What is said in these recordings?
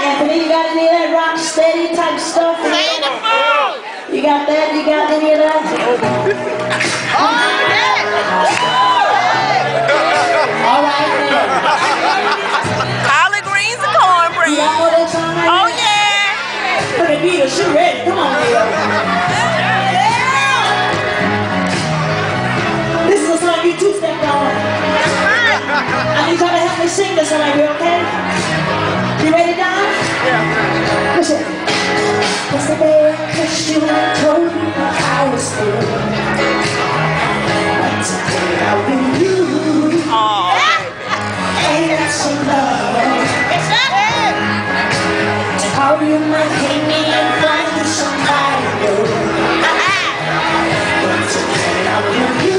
Anthony, you got any of that rock steady type stuff? You got that? You got any of that? All right, then. Collard greens and cornbread. You got all that song right Oh, now? yeah. Look at Vita, she ready. Come on, Vita. This is a song you two-stepped on. I need y'all to help me sing this one right here, okay? You ready, Don? Yeah. Listen. Yesterday I kissed you and told you I was good. But today I'll be you. Ain't that some love? How you might hate me and find you somebody new. But today I'll be you.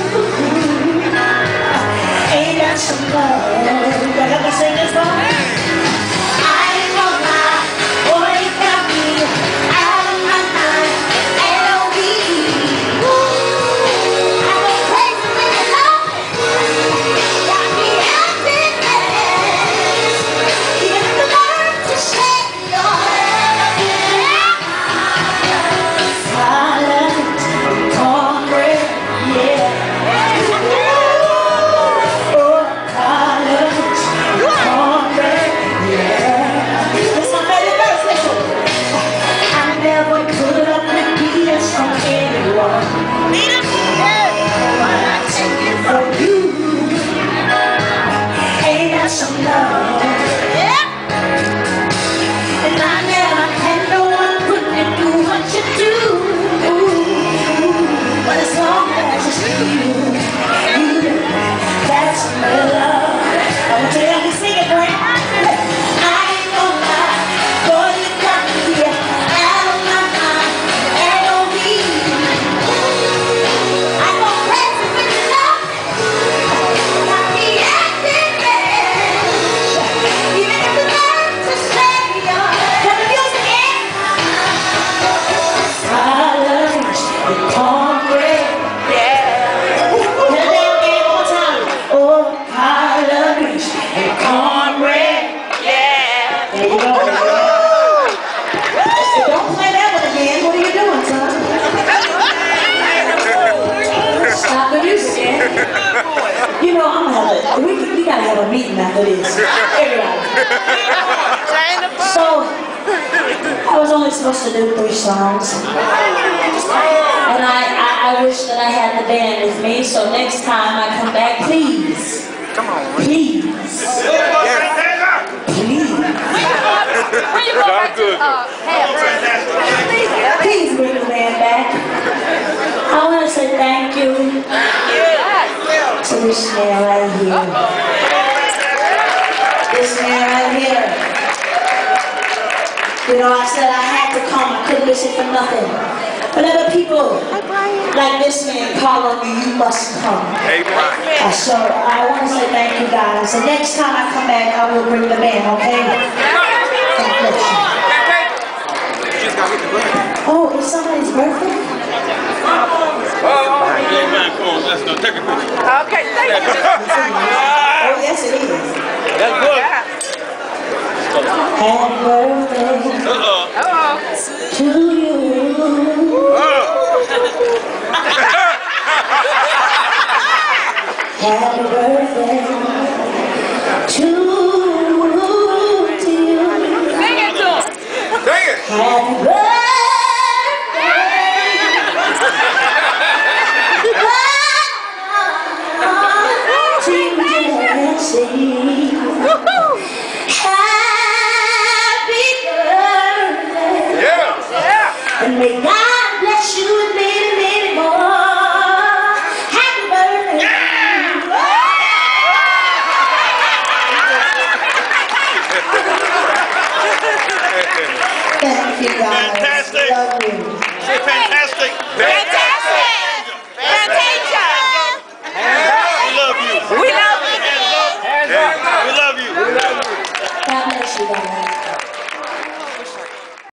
Ain't that some love? You help me sing this one? You know, I'm gonna have we gotta have a meeting after this. Everybody. So, I was only supposed to do 3 songs. And I wish that I had the band with me, so next time I come back, please. Come on. Please. Please. Please bring the band back. I want to say thank you to this man right here. This man right here. You know, I said I had to come. I couldn't listen for nothing. Whenever people like this man call on you, you must come. So I want to say thank you guys. And next time I come back, I will bring the band, okay? Oh, it's somebody's birthday? Okay, thank you. Oh, yes it is. That's good. Happy birthday to you. Happy birthday.